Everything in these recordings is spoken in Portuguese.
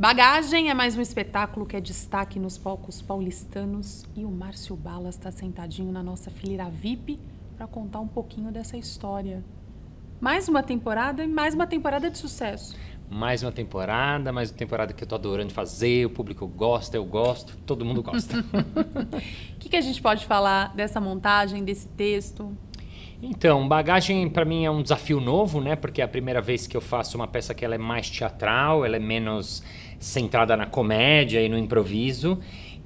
Bagagem é mais um espetáculo que é destaque nos palcos paulistanos e o Márcio Balas está sentadinho na nossa fileira VIP para contar um pouquinho dessa história. Mais uma temporada e mais uma temporada de sucesso. Mais uma temporada que eu tô adorando fazer, o público gosta, eu gosto, todo mundo gosta. O que a gente pode falar dessa montagem, desse texto? Então, Bagagem para mim é um desafio novo, né? Porque é a primeira vez que eu faço uma peça que ela é mais teatral, ela é menos centrada na comédia e no improviso.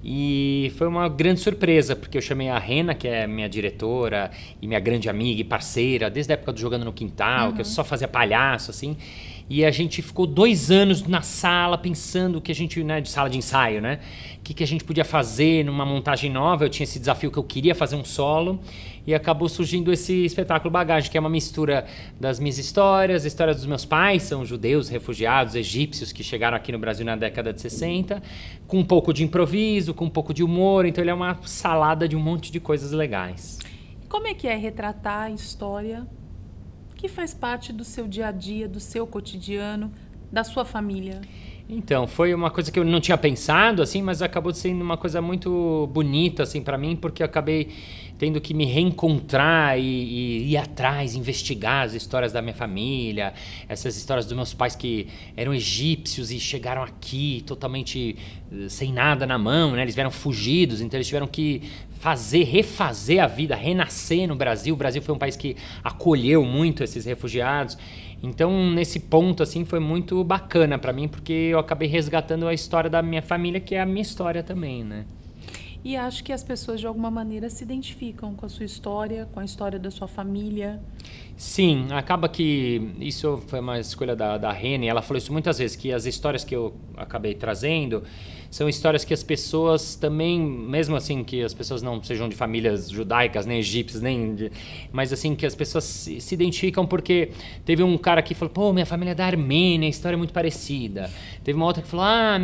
E foi uma grande surpresa, porque eu chamei a Rena, que é minha diretora e minha grande amiga e parceira, desde a época do Jogando no Quintal, que eu só fazia palhaço, assim. E a gente ficou 2 anos na sala pensando o que a gente, né, de sala de ensaio, né? O que a gente podia fazer numa montagem nova. Eu tinha esse desafio que eu queria fazer um solo e acabou surgindo esse espetáculo Bagagem, que é uma mistura das minhas histórias dos meus pais, são judeus, refugiados, egípcios que chegaram aqui no Brasil na década de 60, com um pouco de improviso, com um pouco de humor, então ele é uma salada de um monte de coisas legais. Como é que é retratar a história que faz parte do seu dia a dia, do seu cotidiano, da sua família? Então, foi uma coisa que eu não tinha pensado, assim, mas acabou sendo uma coisa muito bonita, assim, para mim, porque eu acabei tendo que me reencontrar e ir atrás, investigar as histórias da minha família, essas histórias dos meus pais que eram egípcios e chegaram aqui totalmente sem nada na mão, né? Eles vieram fugidos, então eles tiveram que refazer a vida, renascer no Brasil. O Brasil foi um país que acolheu muito esses refugiados. Então, nesse ponto, assim, foi muito bacana para mim, porque eu acabei resgatando a história da minha família, que é a minha história também, né? E acho que as pessoas, de alguma maneira, se identificam com a sua história, com a história da sua família. Sim, acaba que isso foi uma escolha da Rene. Ela falou isso muitas vezes, que as histórias que eu acabei trazendo são histórias que as pessoas também, mesmo assim que as pessoas não sejam de famílias judaicas, nem egípcias, mas assim, que as pessoas se identificam, porque teve um cara que falou, pô, minha família é da Armênia, a história é muito parecida. Teve uma outra que falou,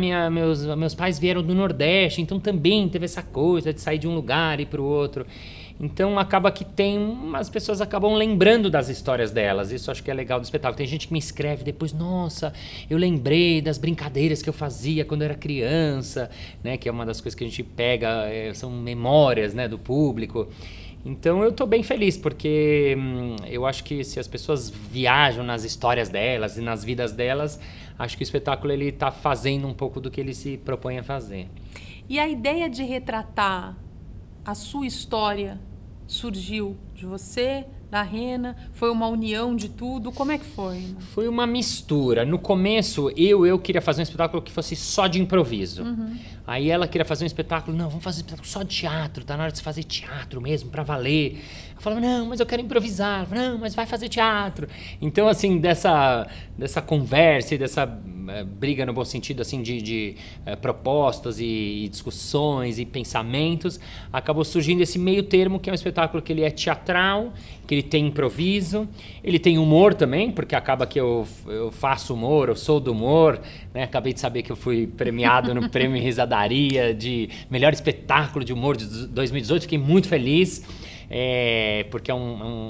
meus pais vieram do Nordeste, então também teve essa coisa de sair de um lugar e ir para o outro. Então acaba que as pessoas acabam lembrando das histórias delas. Isso acho que é legal do espetáculo. Tem gente que me escreve depois, nossa, eu lembrei das brincadeiras que eu fazia quando eu era criança, né? Que é uma das coisas que a gente pega, são memórias, né, do público. Então eu tô bem feliz, porque eu acho que se as pessoas viajam nas histórias delas e nas vidas delas, acho que o espetáculo ele tá fazendo um pouco do que ele se propõe a fazer. E a ideia de retratar a sua história surgiu de você, da Rena? Foi uma união de tudo? Como é que foi? Foi uma mistura. No começo, eu queria fazer um espetáculo que fosse só de improviso. Aí ela queria fazer um espetáculo, não, vamos fazer um espetáculo só de teatro, tá na hora de fazer teatro mesmo, pra valer. Eu falava, não, mas eu quero improvisar. Eu falava, não, mas vai fazer teatro. Então, assim, dessa conversa e dessa briga no bom sentido, assim, de propostas e discussões e pensamentos, acabou surgindo esse meio termo, que é um espetáculo que ele é teatral, que ele tem improviso, ele tem humor também, porque acaba que eu faço humor, eu sou do humor, né? Acabei de saber que eu fui premiado no Prêmio Risadaria de melhor espetáculo de humor de 2018, fiquei muito feliz. Porque é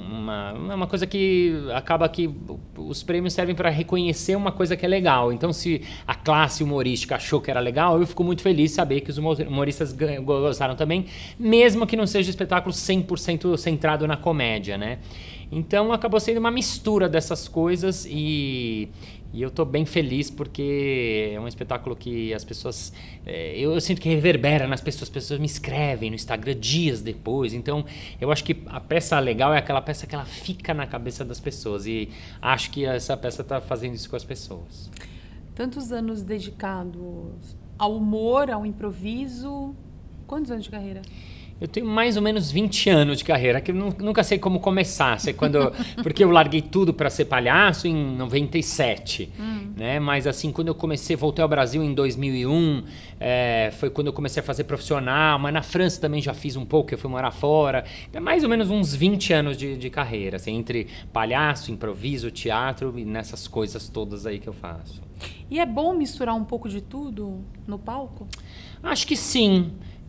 uma coisa que acaba que os prêmios servem para reconhecer uma coisa que é legal. Então, se a classe humorística achou que era legal, eu fico muito feliz de saber que os humoristas gostaram também, mesmo que não seja um espetáculo 100% centrado na comédia, né? Então, acabou sendo uma mistura dessas coisas e eu tô bem feliz, porque é um espetáculo que as pessoas... eu sinto que reverbera nas pessoas. As pessoas me escrevem no Instagram dias depois. Então, eu acho que a peça legal é aquela peça que ela fica na cabeça das pessoas. E acho que essa peça tá fazendo isso com as pessoas. Tantos anos dedicados ao humor, ao improviso. Quantos anos de carreira? Eu tenho mais ou menos 20 anos de carreira, que eu nunca sei como começar. Porque eu larguei tudo para ser palhaço em 97, né? Mas assim, quando eu voltei ao Brasil em 2001, foi quando eu comecei a fazer profissional, mas na França também já fiz um pouco, eu fui morar fora. É mais ou menos uns 20 anos de carreira, assim, entre palhaço, improviso, teatro e nessas coisas todas aí que eu faço. E é bom misturar um pouco de tudo no palco? Acho que sim.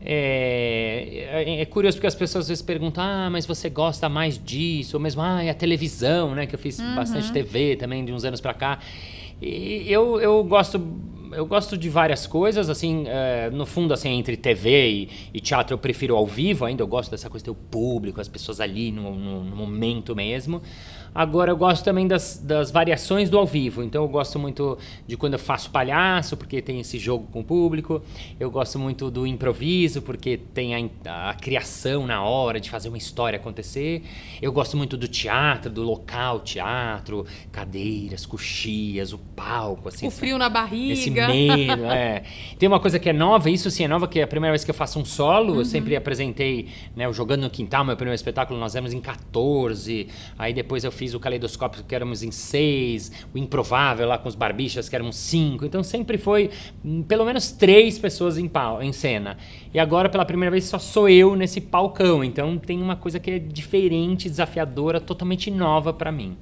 É curioso porque as pessoas às vezes perguntam, mas você gosta mais disso? Ou mesmo, é a televisão, né? Que eu fiz bastante TV também de uns anos pra cá. E eu gosto eu gosto de várias coisas, assim, no fundo, assim, entre TV e teatro eu prefiro ao vivo ainda, eu gosto dessa coisa de ter o público, as pessoas ali no momento mesmo. Agora eu gosto também das variações do ao vivo, então eu gosto muito de quando eu faço palhaço, porque tem esse jogo com o público, eu gosto muito do improviso, porque tem a criação na hora de fazer uma história acontecer, eu gosto muito do teatro, do local teatro, cadeiras, coxias, o palco, assim. O frio na barriga. Esse medo, Tem uma coisa que é nova, isso sim é nova, que é a primeira vez que eu faço um solo, eu sempre apresentei, né, o Jogando no Quintal, meu primeiro espetáculo, nós éramos em 14, aí depois eu fiz o Caleidoscópio, que éramos em 6, o Improvável lá com os Barbichas, que éramos 5, então sempre foi pelo menos 3 pessoas em cena. E agora, pela primeira vez, só sou eu nesse palcão, então tem uma coisa que é diferente, desafiadora, totalmente nova pra mim.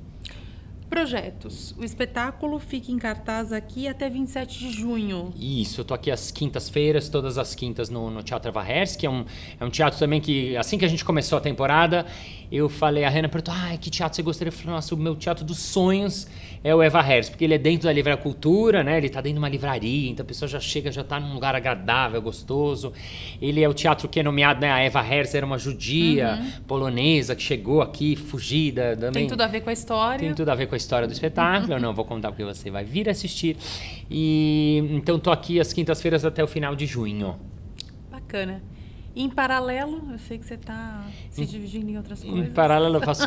Projetos. O espetáculo fica em cartaz aqui até 27 de junho. Isso, eu tô aqui às quintas-feiras, todas as quintas no Teatro Eva Herz, que é um teatro também que, assim que a gente começou a temporada, eu falei, a Renan perguntou, que teatro você gostaria? Eu falei, nossa, o meu teatro dos sonhos é o Eva Herz, porque ele é dentro da Livraria Cultura, né? Ele tá dentro de uma livraria, então a pessoa já chega, já tá num lugar agradável, gostoso. Ele é o teatro que é nomeado, né? A Eva Herz era uma judia polonesa que chegou aqui, fugida. Também. Tem tudo a ver com a história. Tem tudo a ver com a história do espetáculo, eu não vou contar porque você vai vir assistir. E então tô aqui às quintas-feiras até o final de junho. Bacana. E em paralelo, eu sei que você está se dividindo em outras coisas. Em paralelo eu faço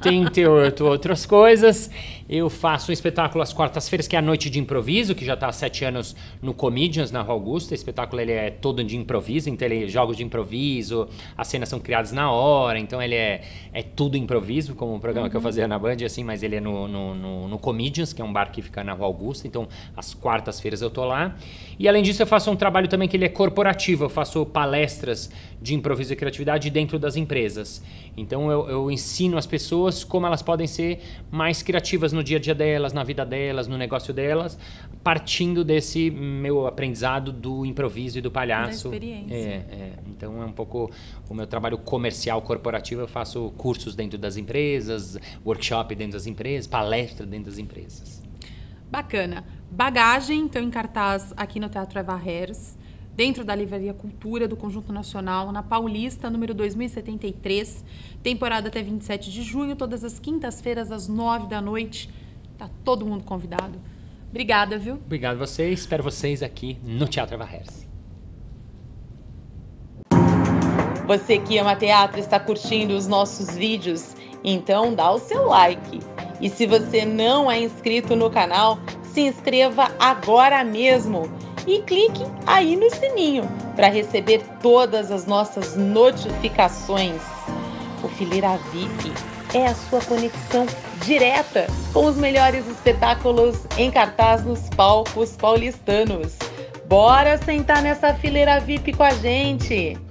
78 outras coisas. Eu faço um espetáculo às quartas-feiras, que é a Noite de Improviso, que já está há 7 anos no Comedians, na Rua Augusta. O espetáculo ele é todo de improviso, então ele é jogos de improviso, as cenas são criadas na hora, então ele é tudo improviso, como o programa que eu fazia na Band, assim, mas ele é no Comedians, que é um bar que fica na Rua Augusta, então às quartas-feiras eu tô lá. E além disso eu faço um trabalho também que ele é corporativo, eu faço palestras de improviso e criatividade dentro das empresas. Então eu ensino as pessoas como elas podem ser mais criativas no dia a dia delas, na vida delas, no negócio delas, partindo desse meu aprendizado do improviso e do palhaço. Da experiência. Então é um pouco o meu trabalho comercial corporativo, eu faço cursos dentro das empresas, workshop dentro das empresas, palestra dentro das empresas. Bacana. Bagagem, então, em cartaz aqui no Teatro Eva Herz, dentro da Livraria Cultura do Conjunto Nacional, na Paulista, número 2073, temporada até 27 de junho, todas as quintas-feiras, às 9 da noite. Tá todo mundo convidado. Obrigada, viu? Obrigado a vocês, espero vocês aqui no Teatro Eva Herz. Você que ama teatro está curtindo os nossos vídeos? Então dá o seu like. E se você não é inscrito no canal, se inscreva agora mesmo. E clique aí no sininho para receber todas as nossas notificações. O Fileira VIP é a sua conexão direta com os melhores espetáculos em cartaz nos palcos paulistanos. Bora sentar nessa Fileira VIP com a gente!